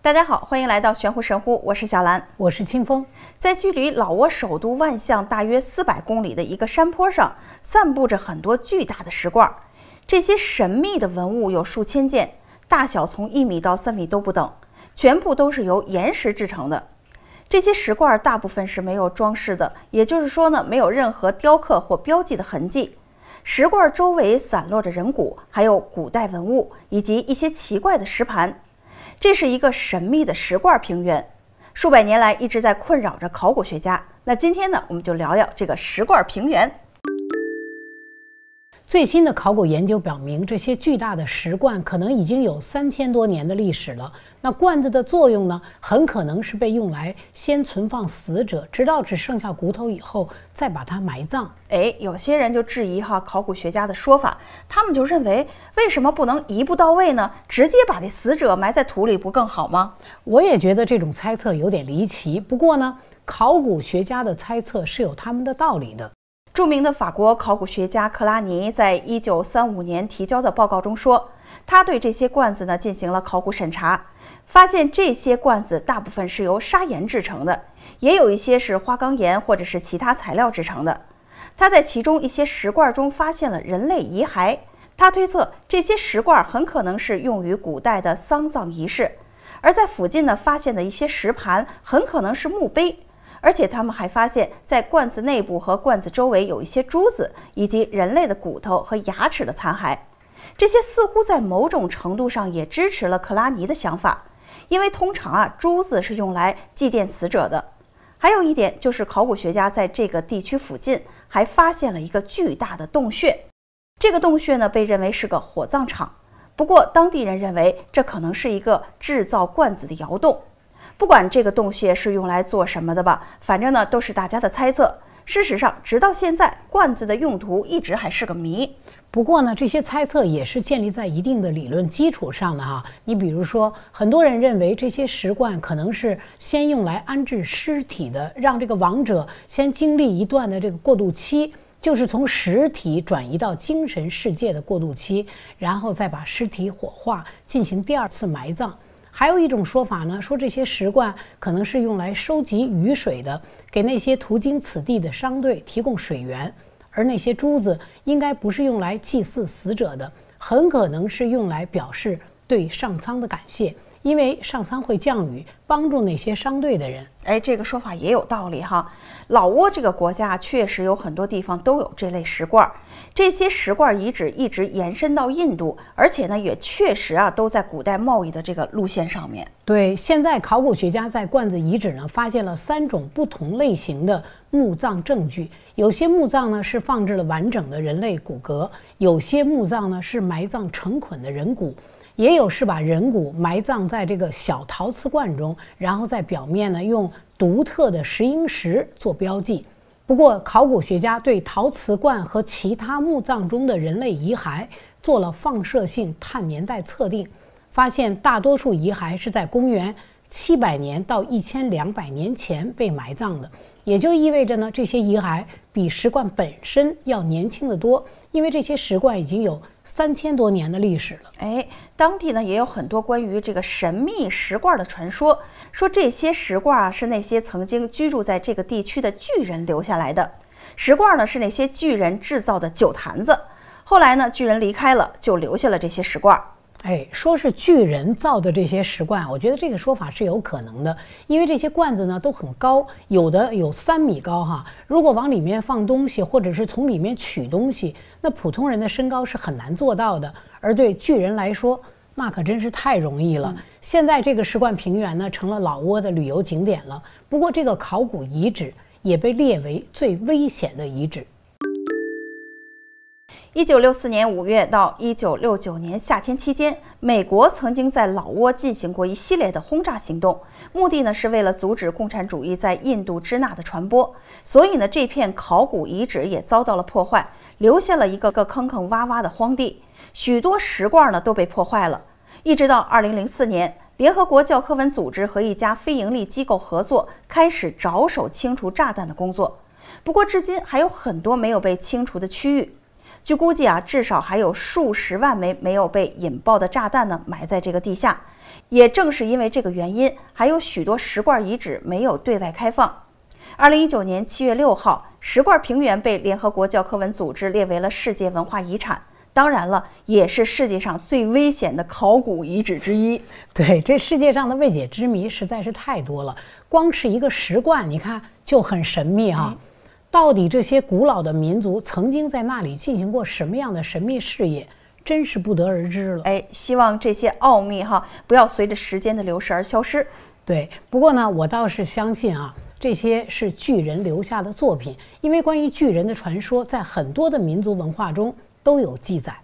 大家好，欢迎来到玄乎神乎，我是小兰， 我是清风。 在距离老挝首都万象大约400公里的一个山坡上，散布着很多巨大的石罐。这些神秘的文物有数千件，大小从1米到3米都不等，全部都是由岩石制成的。这些石罐大部分是没有装饰的，也就是说呢，没有任何雕刻或标记的痕迹。石罐周围散落着人骨，还有古代文物以及一些奇怪的石盘。这是一个神秘的石罐平原，数百年来一直在困扰着考古学家。那今天呢，我们就聊聊这个石罐平原。 最新的考古研究表明，这些巨大的石罐可能已经有3000多年的历史了。那罐子的作用呢，很可能是被用来先存放死者，直到只剩下骨头以后，再把它埋葬。 有些人就质疑考古学家的说法，他们就认为，为什么不能一步到位呢？直接把这死者埋在土里不更好吗？ 我也觉得这种猜测有点离奇。不过呢，考古学家的猜测是有他们的道理的。 著名的法国考古学家克拉尼在1935年提交的报告中说，他对这些罐子呢进行了考古审查，发现这些罐子大部分是由砂岩制成的，也有一些是花岗岩或者是其他材料制成的。他在其中一些石罐中发现了人类遗骸，他推测这些石罐很可能是用于古代的丧葬仪式，而在附近呢发现的一些石盘很可能是墓碑。而且他们还发现，在罐子内部和罐子周围有一些珠子，以及人类的骨头和牙齿的残骸。这些似乎在某种程度上也支持了克拉尼的想法，因为通常珠子是用来祭奠死者的。还有一点就是，考古学家在这个地区附近还发现了一个巨大的洞穴，这个洞穴呢被认为是个火葬场。不过当地人认为这可能是一个制造罐子的窑洞。不管这个洞穴是用来做什么的吧，反正呢都是大家的猜测。事实上，直到现在，罐子的用途一直还是个谜。 不过呢，这些猜测也是建立在一定的理论基础上的哈。你比如说，很多人认为这些石罐可能是先用来安置尸体的，让这个亡者先经历一段的这个过渡期，就是从实体转移到精神世界的过渡期，然后再把尸体火化，进行第2次埋葬。还有一种说法呢，说这些石罐可能是用来收集雨水的，给那些途经此地的商队提供水源，而那些珠子应该不是用来祭祀死者的，很可能是用来表示对上苍的感谢，因为上苍会降雨，帮助那些商队的人。 这个说法也有道理哈。老挝这个国家确实有很多地方都有这类石罐，这些石罐遗址一直延伸到印度，而且呢也确实都在古代贸易的这个路线上面。 对，现在考古学家在罐子遗址呢发现了3种不同类型的墓葬证据，有些墓葬呢是放置了完整的人类骨骼，有些墓葬呢是埋葬成捆的人骨，也有是把人骨埋葬在这个小陶瓷罐中，然后在表面呢用独特的石英石做标记。不过考古学家对陶瓷罐和其他墓葬中的人类遗骸做了放射性碳年代测定，发现大多数遗骸是在公元700年到1200年前被埋葬的，也就意味着呢，这些遗骸比石罐本身要年轻得多，因为这些石罐已经有3000多年的历史了。 当地呢也有很多关于这个神秘石罐的传说，说这些石罐是那些曾经居住在这个地区的巨人留下来的。石罐呢是那些巨人制造的酒坛子，后来呢巨人离开了，就留下了这些石罐。 说是巨人造的这些石罐，我觉得这个说法是有可能的，因为这些罐子呢都很高，有的有3米高哈。如果往里面放东西，或者是从里面取东西，那普通人的身高是很难做到的，而对巨人来说，那可真是太容易了。现在这个石罐平原呢，成了老挝的旅游景点了。不过这个考古遗址也被列为最危险的遗址。 1964年5月到1969年夏天期间，美国曾经在老挝进行过一系列的轰炸行动，目的呢是为了阻止共产主义在印度支那的传播。所以呢，这片考古遗址也遭到了破坏，留下了一个个坑坑洼洼的荒地，许多石罐呢都被破坏了。一直到2004年，联合国教科文组织和一家非营利机构合作，开始着手清除炸弹的工作。不过至今还有很多没有被清除的区域。据估计至少还有数十万枚没有被引爆的炸弹呢埋在这个地下， 也正是因为这个原因，还有许多石棺遗址没有对外开放。2019年7月6号，石棺平原被联合国教科文组织列为了世界文化遗产。当然了，也是世界上最危险的考古遗址之一。 对，这世界上的未解之谜实在是太多了，光是一个石棺，你看就很神秘哈。到底这些古老的民族曾经在那里进行过什么样的神秘事业，真是不得而知了。 希望这些奥秘不要随着时间的流逝而消失。 对，不过呢，我倒是相信这些是巨人留下的作品，因为关于巨人的传说在很多的民族文化中都有记载。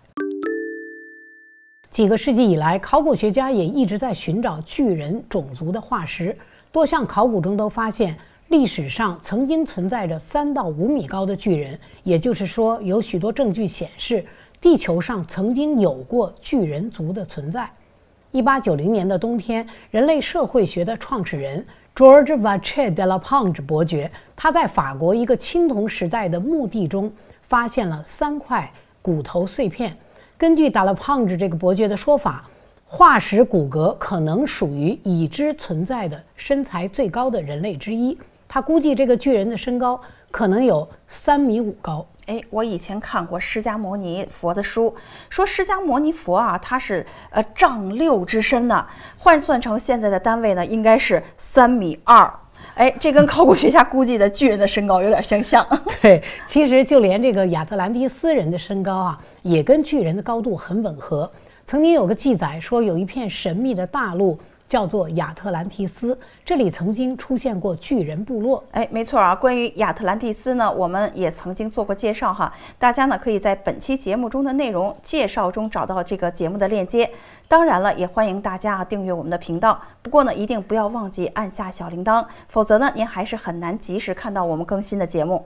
几个世纪以来，考古学家也一直在寻找巨人种族的化石。多项考古中都发现，历史上曾经存在着3到5米高的巨人，也就是说，有许多证据显示，地球上曾经有过巨人族的存在。1890年的冬天，人类社会学的创始人 George Vacher de la Ponge 伯爵，他在法国一个青铜时代的墓地中发现了3块骨头碎片。根据达拉胖子这个伯爵的说法，化石骨骼可能属于已知存在的身材最高的人类之一。他估计这个巨人的身高可能有3.5米高。 我以前看过释迦牟尼佛的书，说释迦牟尼佛他是丈6之身呢，换算成现在的单位呢，应该是3.2米。这跟考古学家估计的巨人的身高有点相像。 对，其实就连这个亚特兰蒂斯人的身高也跟巨人的高度很吻合。曾经有个记载说，有一片神秘的大陆叫做亚特兰蒂斯，这里曾经出现过巨人部落。 没错关于亚特兰蒂斯呢，我们也曾经做过介绍大家呢可以在本期节目中的内容介绍中找到这个节目的链接。当然了，也欢迎大家订阅我们的频道。不过呢，一定不要忘记按下小铃铛，否则呢，您还是很难及时看到我们更新的节目。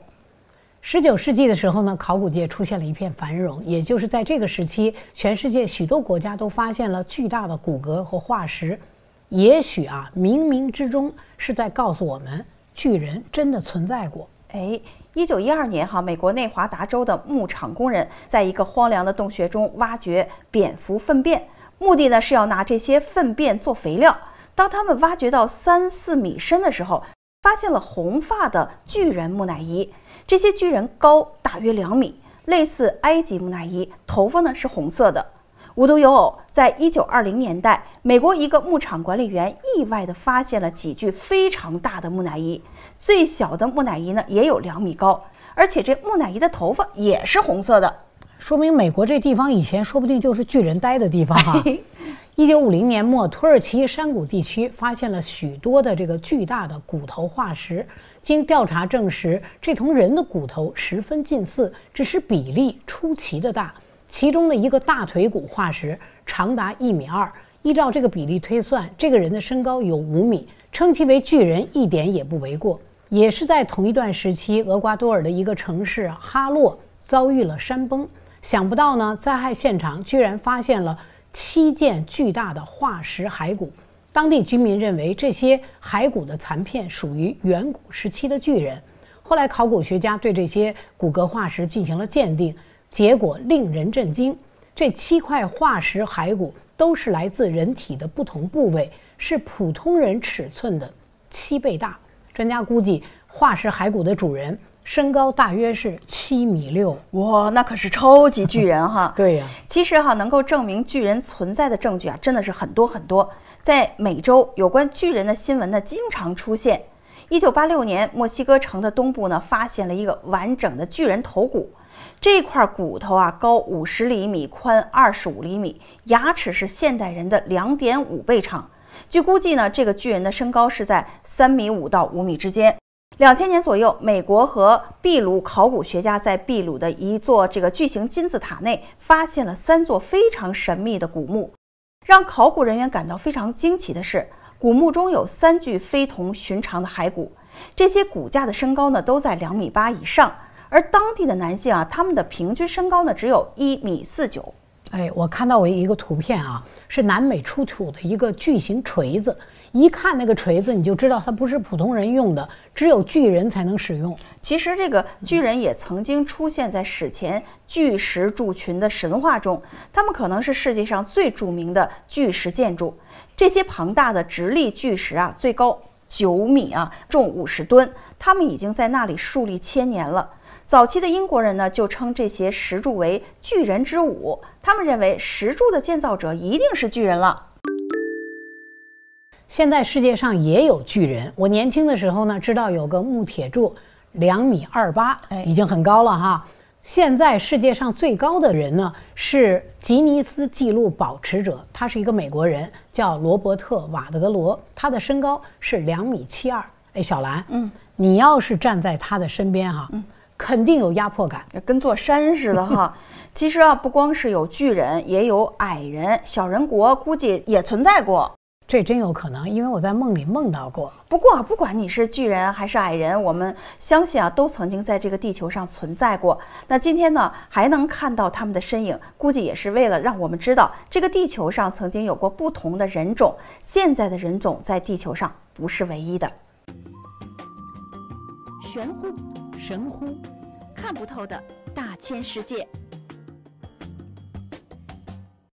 19世纪的时候呢，考古界出现了一片繁荣，也就是在这个时期，全世界许多国家都发现了巨大的骨骼和化石。也许冥冥之中是在告诉我们，巨人真的存在过。 1912年美国内华达州的牧场工人在一个荒凉的洞穴中挖掘蝙蝠粪便，目的呢是要拿这些粪便做肥料。当他们挖掘到3-4米深的时候，发现了红发的巨人木乃伊。这些巨人高大约2米，类似埃及木乃伊，头发呢是红色的。无独有偶，在1920年代，美国一个牧场管理员意外地发现了几具非常大的木乃伊，最小的木乃伊呢也有2米高，而且这木乃伊的头发也是红色的， 说明美国这地方以前说不定就是巨人待的地方1950年末，土耳其山谷地区发现了许多的这个巨大的骨头化石，经调查证实，这同人的骨头十分近似，只是比例出奇的大。其中的一个大腿骨化石长达1.2米，依照这个比例推算，这个人的身高有5米，称其为巨人一点也不为过。也是在同一段时期，厄瓜多尔的一个城市哈洛遭遇了山崩，想不到呢，灾害现场居然发现了7件巨大的化石骸骨。当地居民认为这些骸骨的残片属于远古时期的巨人。后来考古学家对这些骨骼化石进行了鉴定，结果令人震惊，这7块化石骸骨都是来自人体的不同部位，是普通人尺寸的7倍大。专家估计，化石骸骨的主人身高大约是7.6米。 哇，那可是超级巨人对呀。 其实能够证明巨人存在的证据真的是很多很多。在美洲，有关巨人的新闻呢经常出现。1986年，墨西哥城的东部呢发现了一个完整的巨人头骨。这块骨头高50厘米，宽25厘米，牙齿是现代人的2.5倍长。据估计呢，这个巨人的身高是在3.5米到5米之间。2000年左右，美国和秘鲁考古学家在秘鲁的一座这个巨型金字塔内发现了3座非常神秘的古墓。让考古人员感到非常惊奇的是，古墓中有3具非同寻常的骸骨，这些骨架的身高呢都在2.8米以上。而当地的男性他们的平均身高呢只有1.49米。 我看到一个图片是南美出土的一个巨型锤子，一看那个锤子你就知道它不是普通人用的，只有巨人才能使用。 其实这个巨人也曾经出现在史前巨石柱群的神话中，他们可能是世界上最著名的巨石建筑。 这些庞大的直立巨石啊，最高9米啊，重50吨，他们已经在那里树立千年了。早期的英国人呢，就称这些石柱为巨人之舞，他们认为石柱的建造者一定是巨人了。 现在世界上也有巨人，我年轻的时候呢，知道有个木铁柱2.28米，已经很高了哈。现在世界上最高的人呢是吉尼斯纪录保持者，他是一个美国人，叫罗伯特·瓦德罗，他的身高是2.72米。哎，小兰，你要是站在他的身边哈，肯定有压迫感， 跟座山似的哈。其实啊，不光是有巨人，也有矮人，小人国估计也存在过。 这真有可能，因为我在梦里梦到过。 不过，不管你是巨人还是矮人，我们相信啊，都曾经在这个地球上存在过。那今天呢，还能看到他们的身影，估计也是为了让我们知道，这个地球上曾经有过不同的人种，现在的人种在地球上不是唯一的。 玄乎， 神乎， 看不透的大千世界。